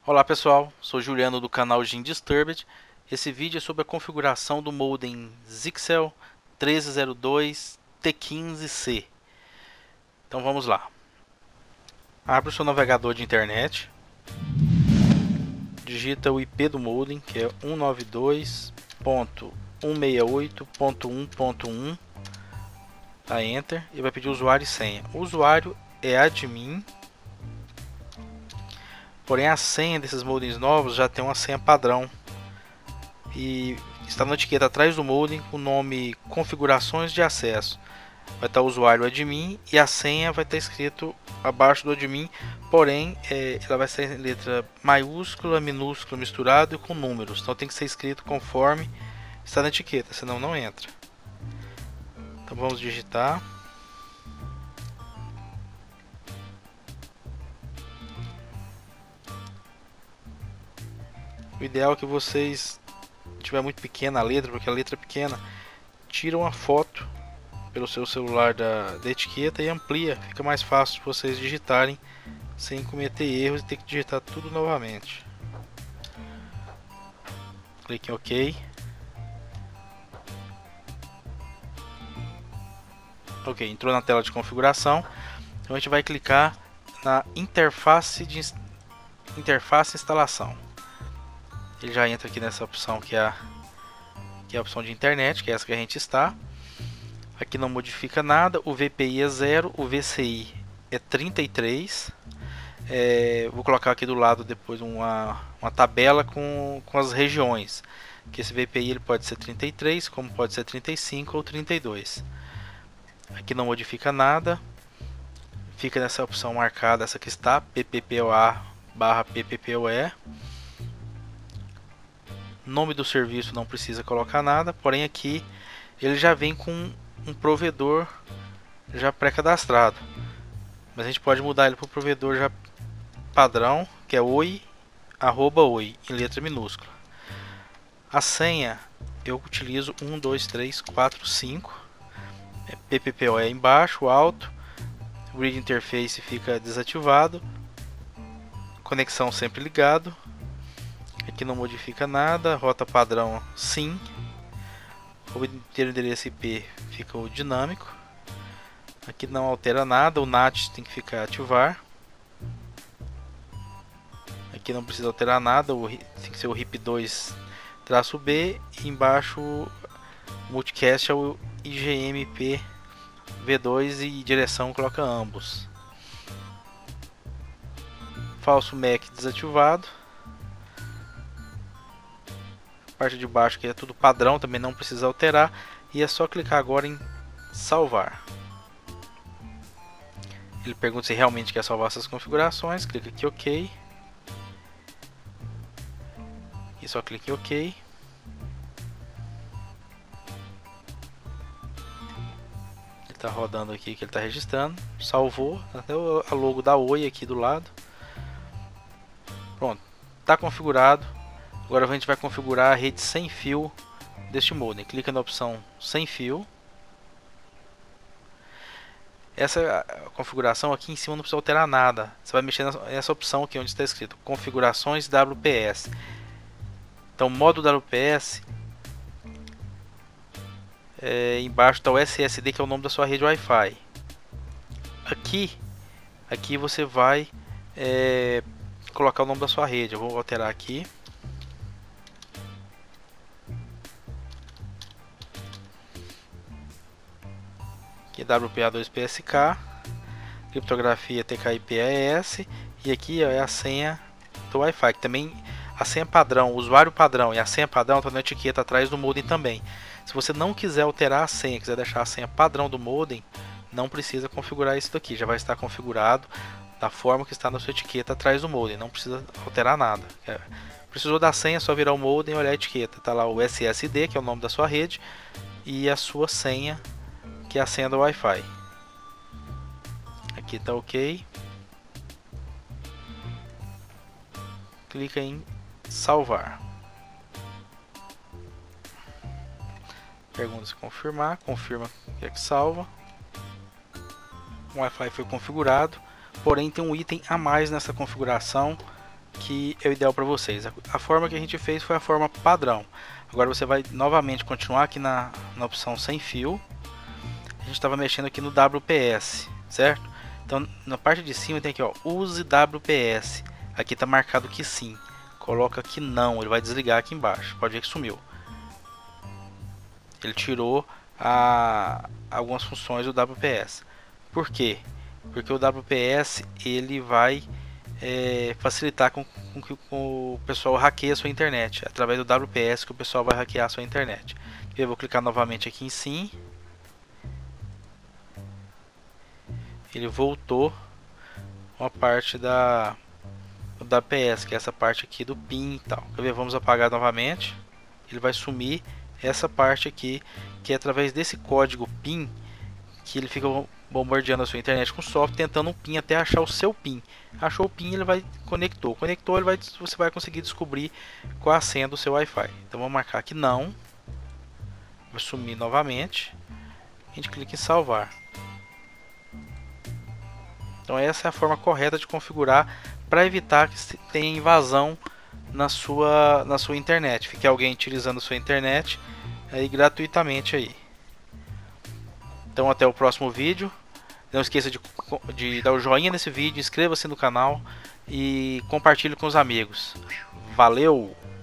Olá pessoal, sou Juliano do canal Gin Disturbed. Esse vídeo é sobre a configuração do modem Zyxel 1302 T15C. Então vamos lá. Abre o seu navegador de internet. Digita o IP do modem, que é 192.168.1.1. Dá Enter e vai pedir usuário e senha. O usuário é admin. Porém a senha desses modems novos já tem uma senha padrão e está na etiqueta atrás do modem com o nome configurações de acesso. Vai estar o usuário admin e a senha vai estar escrito abaixo do admin, porém ela vai ser em letra maiúscula, minúscula, misturado e com números. Então tem que ser escrito conforme está na etiqueta, senão não entra. Então vamos digitar. O ideal é que vocês tiver muito pequena a letra, porque a letra é pequena, tira uma foto pelo seu celular da etiqueta e amplia, fica mais fácil de vocês digitarem sem cometer erros e ter que digitar tudo novamente. Clique em OK. Ok, entrou na tela de configuração. Então a gente vai clicar na interface instalação. Ele já entra aqui nessa opção que é a opção de internet, que é essa que a gente está. Aqui não modifica nada, o VPI é 0, o VCI é 33. Vou colocar aqui do lado depois uma tabela com as regiões. Que esse VPI ele pode ser 33, como pode ser 35 ou 32. Aqui não modifica nada. Fica nessa opção marcada, essa que está, PPPoA/PPPoE. Nome do serviço não precisa colocar nada, porém aqui ele já vem com um provedor já pré-cadastrado, mas a gente pode mudar ele para o provedor já padrão, que é oi, @oi, em letra minúscula. A senha eu utilizo 1, 2, 3, 4, 5, PPPoE embaixo, alto, o Grid Interface fica desativado, conexão sempre ligado. Aqui não modifica nada, rota padrão sim. Obter o endereço IP fica o dinâmico. Aqui não altera nada, o NAT tem que ficar ativar. Aqui não precisa alterar nada, tem que ser o RIP2-B. E embaixo o multicast é o IGMP V2 e direção coloca ambos. Falso MAC desativado. Parte de baixo que é tudo padrão, também não precisa alterar, e é só clicar agora em salvar. Ele pergunta se realmente quer salvar essas configurações, clica aqui OK, e só clique em OK. Ele está rodando aqui, que ele está registrando, salvou, até a logo da Oi aqui do lado. Pronto, está configurado. Agora a gente vai configurar a rede sem fio deste modem. Clica na opção sem fio. Essa configuração aqui em cima não precisa alterar nada. Você vai mexer nessa opção aqui onde está escrito configurações WPS. Então modo WPS, embaixo está o SSD, que é o nome da sua rede Wi-Fi. Aqui você vai colocar o nome da sua rede. Eu vou alterar aqui. Aqui WPA2PSK, criptografia TKIP-AES, e aqui é a senha do Wi-Fi, que também a senha padrão, o usuário padrão e a senha padrão está na etiqueta atrás do modem também. Se você não quiser alterar a senha, quiser deixar a senha padrão do modem, não precisa configurar isso daqui, já vai estar configurado da forma que está na sua etiqueta atrás do modem, não precisa alterar nada. Precisou da senha, é só virar o modem e olhar a etiqueta, está lá o SSD, que é o nome da sua rede, e a sua senha, que é a senha do Wi-Fi. Aqui está OK. Clica em salvar. Pergunta se confirmar. Confirma que é que salva. O Wi-Fi foi configurado. Porém tem um item a mais nessa configuração, que é o ideal para vocês. A forma que a gente fez foi a forma padrão. Agora você vai novamente continuar aqui na opção sem fio. A gente estava mexendo aqui no WPS, certo? Então na parte de cima tem aqui, ó, use WPS. Aqui está marcado que sim. Coloca que não, ele vai desligar aqui embaixo. Pode ver que sumiu. Ele tirou algumas funções do WPS. Por quê? Porque o WPS ele vai facilitar com que o pessoal hackeie a sua internet. Através do WPS que o pessoal vai hackear a sua internet. Eu vou clicar novamente aqui em sim. Ele voltou uma parte do WPS, que é essa parte aqui do PIN e tal. Quer ver? Vamos apagar novamente. Ele vai sumir essa parte aqui, que é através desse código PIN que ele fica bombardeando a sua internet com software, tentando um PIN até achar o seu PIN. Achou o PIN, ele vai conectou. Conectou, você vai conseguir descobrir qual a senha do seu Wi-Fi. Então vamos marcar que não. Vai sumir novamente. A gente clica em salvar. Então essa é a forma correta de configurar para evitar que tenha invasão na sua internet. Fique alguém utilizando a sua internet aí gratuitamente aí. Então até o próximo vídeo. Não esqueça de dar o joinha nesse vídeo, inscreva-se no canal e compartilhe com os amigos. Valeu!